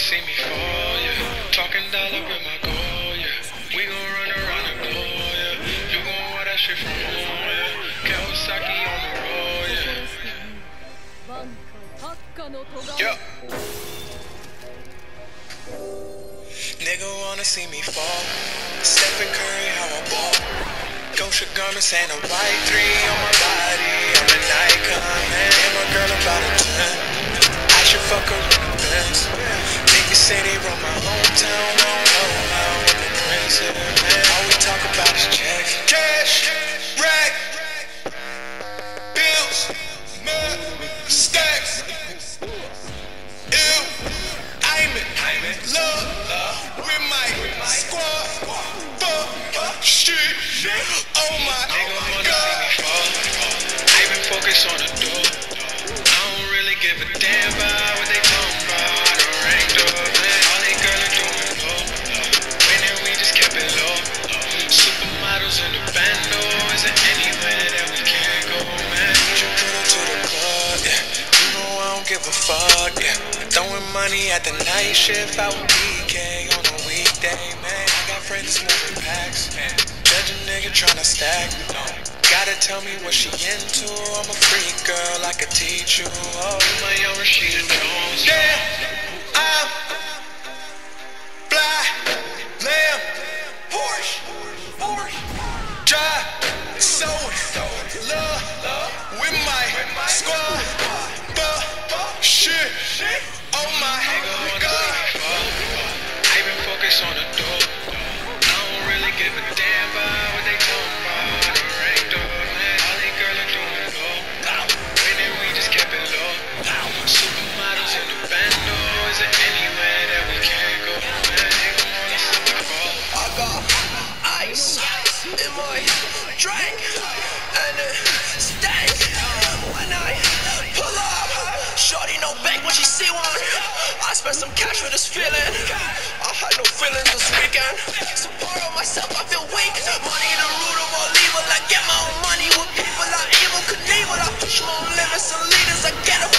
see me fall, yeah. Talking dollar with my goal, yeah. We gon' run around the globe, yeah. You gon' wear that shit from home, yeah. Kawasaki on the road, yeah. Yeah. Nigga wanna see me fall. Stephen Curry, how I ball. Gosha garments and a white 3 on my body. I'm an icon, man. And my girl about a 10. I should fuck her in the Benz. Niggas say they run my hometown. I don't know how I'm the president, man. All we talk about is checks. Cash, rack, bills, mud, stacks. Ew, I'm in love with my squad. Fuck, shit, oh my God. I've been focused on the door. I don't really give a damn about what they talking about. I done ranked up, man. All they girls are doing low. Winning, we just kept it low. Supermodels in the bando. Is there anywhere that we can't go, man? You put her to the club, yeah. You know I don't give a fuck, yeah. Throwing money at the night shift out with BK on a weekday, man. I got friends moving packs, man. Judge a nigga tryna stack, no. Gotta tell me what she into. I'm a freak girl, I could teach you. Oh, my young Rashida Jones. Yeah, I'm fly, lamb, Porsche, drive, so love with my squad. Fuck, shit, oh my God. I've been focused on the door. I don't really give a damn about what they talking about. I done ranked up, man. All they girls are doing low. Winning, we just kept it low. Supermodels in the bando. Is there anywhere that we can't go, man? They gon' wanna see me fall. I got ice in my drink and it stank when I pull up. Shorty no bank when she see one. I spent some cash for this feeling. I had no feelings this weekend. Support on myself, I feel weak. Money the root of all evil. I get my own money with people I evil Knievel. I push my own limits and leaders. I get a